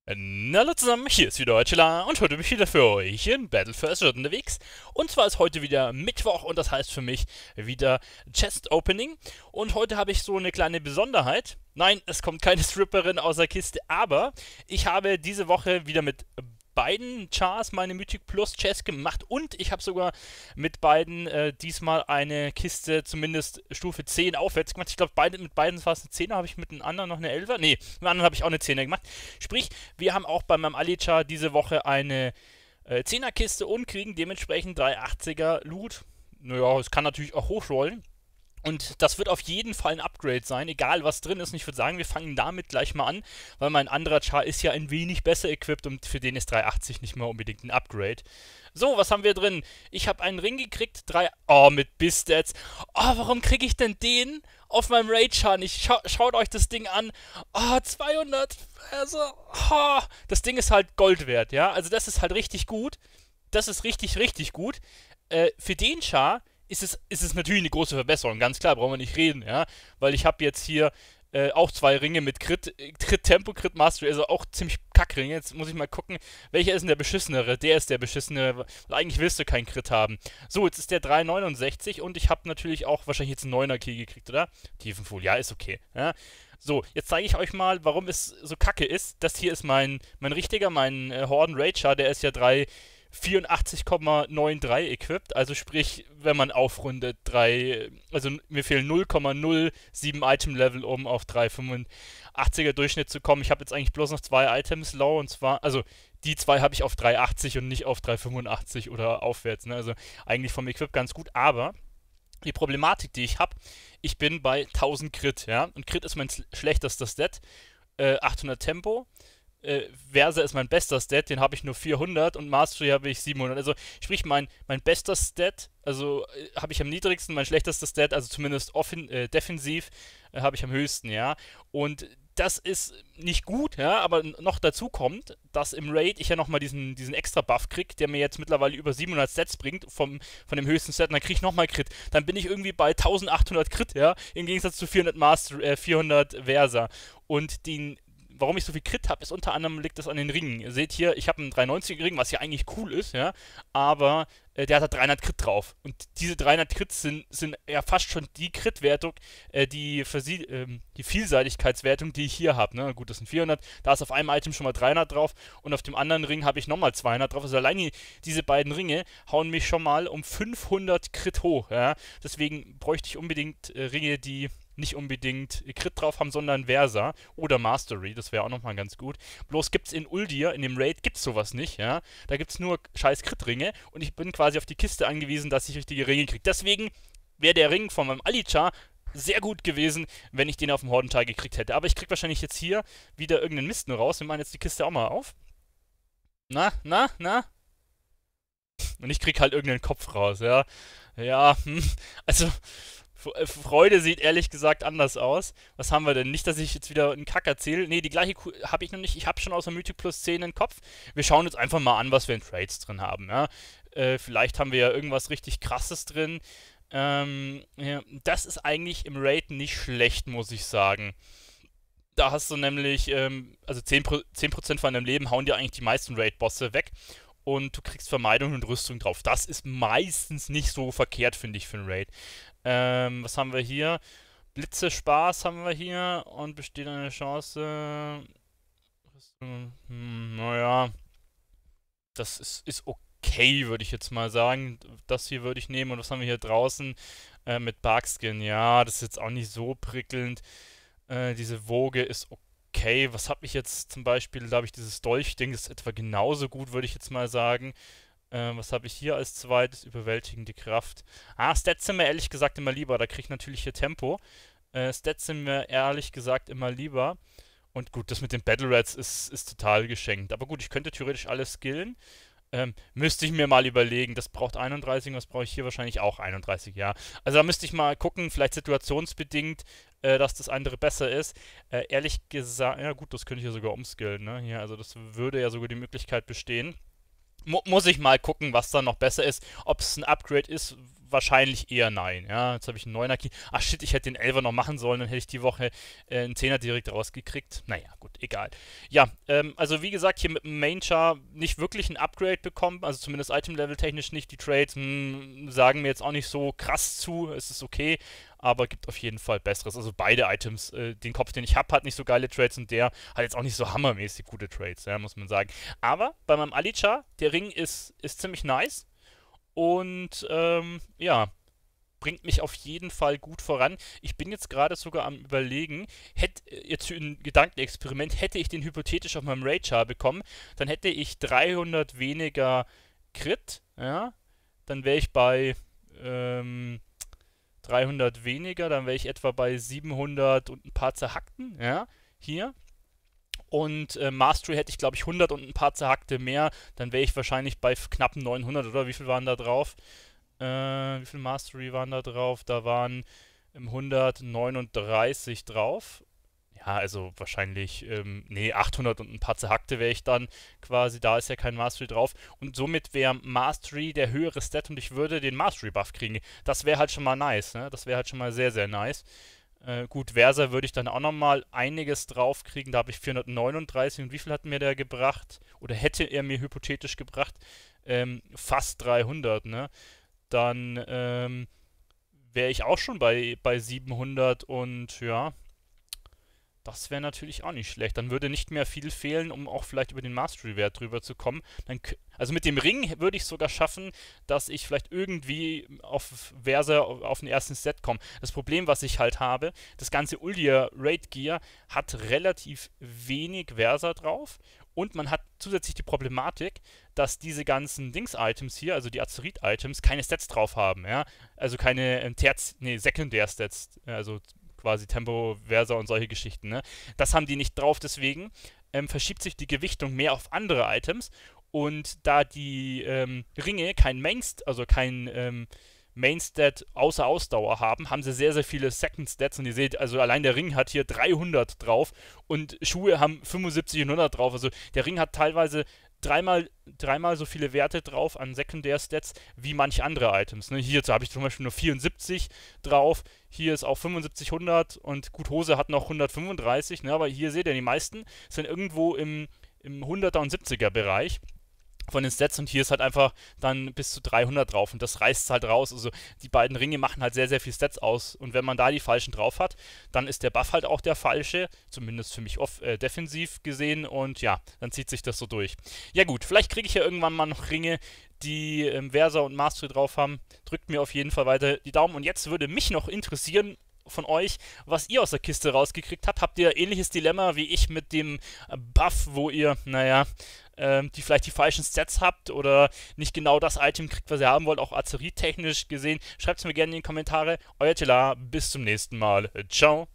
Hallo zusammen, hier ist wieder Chilla und heute bin ich wieder für euch in Battle for Azeroth unterwegs. Und zwar ist heute wieder Mittwoch und das heißt für mich wieder Chest Opening. Und heute habe ich so eine kleine Besonderheit. Nein, es kommt keine Stripperin aus der Kiste, aber ich habe diese Woche wieder mit beiden Chars meine Mythic Plus Chest gemacht und ich habe sogar mit beiden diesmal eine Kiste zumindest Stufe 10 aufwärts gemacht. Ich glaube, mit beiden war es eine 10er, habe ich mit dem anderen noch eine 11er? Nee, mit dem anderen habe ich auch eine 10er gemacht. Sprich, wir haben auch bei meinem Ali-Char diese Woche eine 10er Kiste und kriegen dementsprechend 3 80er Loot. Naja, es kann natürlich auch hochrollen. Und das wird auf jeden Fall ein Upgrade sein, egal was drin ist. Und ich würde sagen, wir fangen damit gleich mal an, weil mein anderer Char ist ja ein wenig besser equipped und für den ist 380 nicht mehr unbedingt ein Upgrade. So, was haben wir drin? Ich habe einen Ring gekriegt, Oh, mit Bistats. Oh, warum kriege ich denn den auf meinem Raid-Char nicht? Schaut euch das Ding an. Oh, 200. Also, oh, das Ding ist halt Gold wert, ja? Also das ist halt richtig gut. Das ist richtig, richtig gut. Für den Char ist es natürlich eine große Verbesserung, ganz klar, brauchen wir nicht reden, ja, weil ich habe jetzt hier auch zwei Ringe mit Crit Tempo, Crit Mastery, also auch ziemlich Kackringe. Jetzt muss ich mal gucken, welcher ist denn der beschissenere? Der ist der beschissenere, weil eigentlich willst du keinen Crit haben. So, jetzt ist der 369 und ich habe natürlich auch wahrscheinlich jetzt einen 9er Key gekriegt, oder? Tiefenfolie, ja, ist okay, ja. So, jetzt zeige ich euch mal, warum es so kacke ist. Das hier ist mein richtiger, mein Horden Rager, der ist ja 84,93 equipped, also sprich, wenn man aufrundet, also mir fehlen 0,07 Item Level, um auf 385er Durchschnitt zu kommen. Ich habe jetzt eigentlich bloß noch zwei Items low und zwar, also die zwei habe ich auf 380 und nicht auf 385 oder aufwärts, ne? Also eigentlich vom Equip ganz gut, aber die Problematik, die ich habe, ich bin bei 1000 Crit, ja, und Crit ist mein schlechtester Stat, 800 Tempo, Versa ist mein bester Stat, den habe ich nur 400 und Mastery habe ich 700. Also sprich, mein bester Stat, also habe ich am niedrigsten, mein schlechtester Stat, also zumindest defensiv, habe ich am höchsten, ja. Und das ist nicht gut, ja, aber noch dazu kommt, dass im Raid ich ja nochmal diesen extra Buff krieg, der mir jetzt mittlerweile über 700 Stats bringt, von dem höchsten Stat, und dann krieg ich nochmal Crit. Dann bin ich irgendwie bei 1800 Crit, ja, im Gegensatz zu 400 400 Versa. Und warum ich so viel Crit habe, ist unter anderem liegt das an den Ringen. Ihr seht hier, ich habe einen 390er Ring, was ja eigentlich cool ist, ja, aber der hat halt 300 Crit drauf. Und diese 300 Crits sind ja fast schon die Crit-Wertung, die Vielseitigkeitswertung, die ich hier habe. Ne? Gut, das sind 400, da ist auf einem Item schon mal 300 drauf und auf dem anderen Ring habe ich nochmal 200 drauf. Also allein diese beiden Ringe hauen mich schon mal um 500 Crit hoch. Ja? Deswegen bräuchte ich unbedingt Ringe, die nicht unbedingt Crit drauf haben, sondern Versa oder Mastery, das wäre auch nochmal ganz gut. Bloß gibt's in Uldir, in dem Raid, gibt's sowas nicht, ja. Da gibt's nur scheiß Crit-Ringe und ich bin quasi auf die Kiste angewiesen, dass ich richtige Ringe kriege. Deswegen wäre der Ring von meinem Ali-Char sehr gut gewesen, wenn ich den auf dem Hordental gekriegt hätte. Aber ich krieg wahrscheinlich jetzt hier wieder irgendeinen Mist nur raus. Wir machen jetzt die Kiste auch mal auf. Na, na, na? Und ich krieg halt irgendeinen Kopf raus, ja. Ja, also Freude sieht ehrlich gesagt anders aus. Was haben wir denn? Nicht, dass ich jetzt wieder einen Kack erzähle. Nee, die gleiche habe ich noch nicht. Ich habe schon aus der Mythic Plus 10 im Kopf. Wir schauen jetzt einfach mal an, was wir in Trades drin haben. Ja? Vielleicht haben wir ja irgendwas richtig Krasses drin. Ja, das ist eigentlich im Raid nicht schlecht, muss ich sagen. Da hast du nämlich, also 10% von deinem Leben hauen dir eigentlich die meisten Raid-Bosse weg und du kriegst Vermeidung und Rüstung drauf. Das ist meistens nicht so verkehrt, finde ich, für einen Raid. Was haben wir hier? Blitzespaß haben wir hier und besteht eine Chance. Naja, das ist okay, würde ich jetzt mal sagen. Das hier würde ich nehmen. Und was haben wir hier draußen? Mit Barkskin. Ja, das ist jetzt auch nicht so prickelnd. Diese Woge ist okay. Was habe ich jetzt zum Beispiel? Da habe ich dieses Dolchding. Das ist etwa genauso gut, würde ich jetzt mal sagen. Was habe ich hier als zweites? Überwältigende Kraft. Stats sind mir ehrlich gesagt immer lieber. Da kriege ich natürlich hier Tempo. Stats sind mir ehrlich gesagt immer lieber. Und gut, das mit den Battle Rats ist total geschenkt. Aber gut, ich könnte theoretisch alles skillen. Müsste ich mir mal überlegen. Das braucht 31, was brauche ich hier wahrscheinlich auch 31, ja. Also da müsste ich mal gucken, vielleicht situationsbedingt, dass das andere besser ist. Ehrlich gesagt, ja gut, das könnte ich ja sogar umskillen, ne? Ja, also das würde ja sogar die Möglichkeit bestehen. Muss ich mal gucken, was da noch besser ist. Ob es ein Upgrade ist, wahrscheinlich eher nein. Ja, jetzt habe ich einen 9er Key. Ach shit, ich hätte den 11er noch machen sollen, dann hätte ich die Woche einen 10er direkt rausgekriegt. Naja, gut, egal. Ja, also wie gesagt, hier mit dem Main Char nicht wirklich ein Upgrade bekommen, also zumindest Item-Level technisch nicht. Die Trades sagen mir jetzt auch nicht so krass zu, es ist okay, aber gibt auf jeden Fall Besseres. Also beide Items, den Kopf, den ich habe, hat nicht so geile Trades und der hat jetzt auch nicht so hammermäßig gute Trades, ja, muss man sagen. Aber bei meinem Alichar, der Ring ist ziemlich nice und ja, bringt mich auf jeden Fall gut voran. Ich bin jetzt gerade sogar am Überlegen, hätte jetzt für ein Gedankenexperiment, hätte ich den hypothetisch auf meinem Raid-Char bekommen, dann hätte ich 300 weniger Crit, ja, dann wäre ich bei 300 weniger, dann wäre ich etwa bei 700 und ein paar zerhackten, ja, hier. Und Mastery hätte ich, glaube ich, 100 und ein paar zerhackte mehr, dann wäre ich wahrscheinlich bei knapp 900, oder? Wie viel waren da drauf? Wie viel Mastery waren da drauf? Da waren 139 drauf. Ja, also wahrscheinlich, nee, 800 und ein paar zerhackte wäre ich dann quasi, da ist ja kein Mastery drauf. Und somit wäre Mastery der höhere Stat und ich würde den Mastery-Buff kriegen. Das wäre halt schon mal nice, ne? Das wäre halt schon mal sehr, sehr nice. Gut, Versa würde ich dann auch nochmal einiges drauf kriegen. Da habe ich 439. Und wie viel hat mir der gebracht? Oder hätte er mir hypothetisch gebracht? Fast 300, ne? Dann wäre ich auch schon bei 700 und ja, das wäre natürlich auch nicht schlecht. Dann würde nicht mehr viel fehlen, um auch vielleicht über den Mastery-Wert drüber zu kommen. Also mit dem Ring würde ich sogar schaffen, dass ich vielleicht irgendwie auf Versa auf den ersten Set komme. Das Problem, was ich halt habe, das ganze Uldia Raid Gear hat relativ wenig Versa drauf. Und man hat zusätzlich die Problematik, dass diese ganzen Dings-Items hier, also die Azerit-Items, keine Stats drauf haben, ja. Also keine Sekundär-Stats, also quasi Tempo, Versa und solche Geschichten, ne? Das haben die nicht drauf, deswegen verschiebt sich die Gewichtung mehr auf andere Items und da die Ringe kein also kein Mainstat außer Ausdauer haben, haben sie sehr, sehr viele Second Stats und ihr seht, also allein der Ring hat hier 300 drauf und Schuhe haben 75 und 100 drauf, also der Ring hat teilweise dreimal so viele Werte drauf an Sekundär-Stats wie manche andere Items. Ne? Hier habe ich zum Beispiel nur 74 drauf, hier ist auch 75, 100 und gut, Hose hat noch 135, ne? Aber hier seht ihr, die meisten sind irgendwo im 100er und 70er Bereich von den Stats und hier ist halt einfach dann bis zu 300 drauf und das reißt es halt raus. Also die beiden Ringe machen halt sehr, sehr viel Stats aus und wenn man da die falschen drauf hat, dann ist der Buff halt auch der falsche, zumindest für mich defensiv gesehen und ja, dann zieht sich das so durch. Ja gut, vielleicht kriege ich ja irgendwann mal noch Ringe, die Versa und Mastery drauf haben. Drückt mir auf jeden Fall weiter die Daumen und jetzt würde mich noch interessieren, von euch, was ihr aus der Kiste rausgekriegt habt. Habt ihr ähnliches Dilemma wie ich mit dem Buff, wo ihr, naja, die vielleicht die falschen Stats habt oder nicht genau das Item kriegt, was ihr haben wollt, auch Azerit-technisch gesehen? Schreibt es mir gerne in die Kommentare. Euer Tela, bis zum nächsten Mal. Ciao.